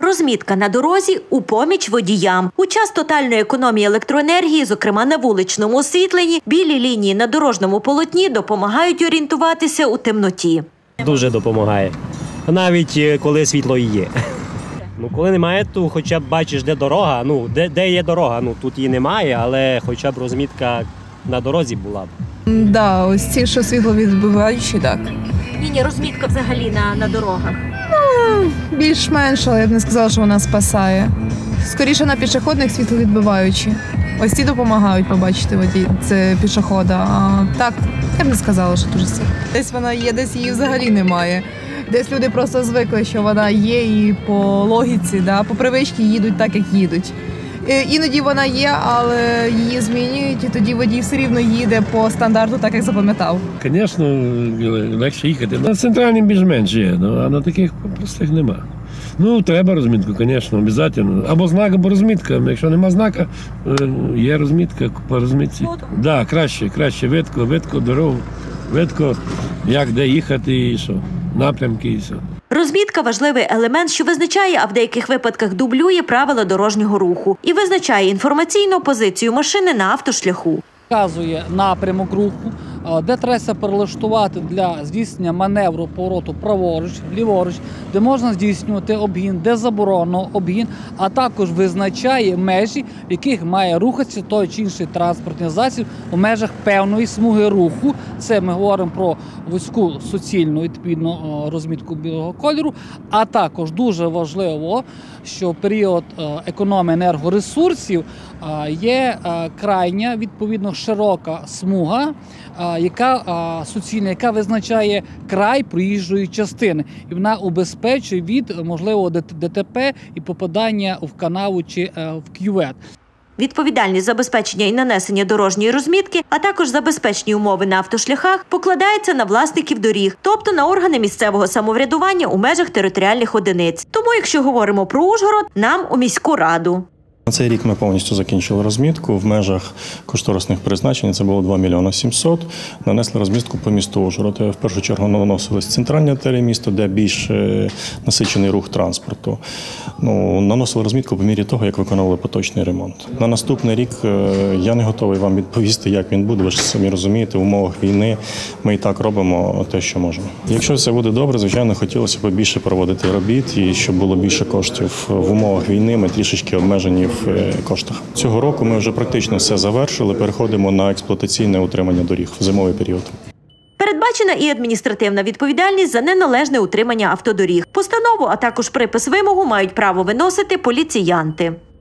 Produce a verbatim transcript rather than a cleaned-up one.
Розмітка на дорозі у поміч водіям. У час тотальної економії електроенергії, зокрема на вуличному освітленні, білі лінії на дорожньому полотні допомагають орієнтуватися у темноті. Дуже допомагає. Навіть коли світло є. Ну, коли немає, то хоча б бачиш, де дорога. Ну, де, де є дорога. Ну, тут її немає, але хоча б розмітка на дорозі була б. Так, да, ось ці, що світловідбиваючі, так. Ні, ні, розмітка взагалі на, на дорогах. Ну, більш-менш, але я б не сказала, що вона спасає. Скоріше на пішохідних світловідбиваючі. Ось ці допомагають побачити водій, це пішохода. А так, я б не сказала, що дуже сильно. Десь вона є, десь її взагалі немає. Десь люди просто звикли, що вона є і по логіці, да, по привичці їдуть так, як їдуть. Іноді вона є, але її змінюють, і тоді водій все рівно їде по стандарту, так як запам'ятав. Звісно, легше їхати. На центральним більш-менш є, а на таких простих нема. Ну, треба розмітку, звісно, обов'язково. Або знак, або розмітка. Якщо нема знака, є розмітка по розмітці. Так, да, краще, краще. Видко, видко, дорогу, видко, як де їхати і що, напрямки і все. Розмітка – важливий елемент, що визначає, а в деяких випадках дублює правила дорожнього руху і визначає інформаційну позицію машини на автошляху. Вказує напрямок руху, де треба перелаштувати для здійснення маневру повороту праворуч, ліворуч, де можна здійснювати обгін, де заборонено обгін, а також визначає межі, в яких має рухатися той чи інший транспортний засіб у межах певної смуги руху. Це ми говоримо про вузьку суцільну відповідно розмітку білого кольору, а також дуже важливо, що в період економії енергоресурсів є крайня, відповідно, широка смуга, яка суцільна, яка визначає край проїжджої частини. І вона убезпечує від можливого ДТП і попадання в канаву чи в кювет. Відповідальність забезпечення і нанесення дорожньої розмітки, а також забезпечні умови на автошляхах покладається на власників доріг, тобто на органи місцевого самоврядування у межах територіальних одиниць. Тому, якщо говоримо про Ужгород, нам у міську раду. На цей рік ми повністю закінчили розмітку. В межах кошторисних призначень це було два мільйони сімсот. Нанесли розмітку по місту Ужгород. В першу чергу наносились центральні артерії міста, де більш насичений рух транспорту. Ну, наносили розмітку по мірі того, як виконували поточний ремонт. На наступний рік я не готовий вам відповісти, як він буде. Ви ж самі розумієте, в умовах війни ми і так робимо те, що можемо. Якщо все буде добре, звичайно, хотілося б більше проводити робіт і щоб було більше коштів. В умовах війни ми трішечки обмежені в коштах. Цього року ми вже практично все завершили, переходимо на експлуатаційне утримання доріг в зимовий період. Передбачена і адміністративна відповідальність за неналежне утримання автодоріг. Постанову, а також припис вимогу мають право виносити поліціянти.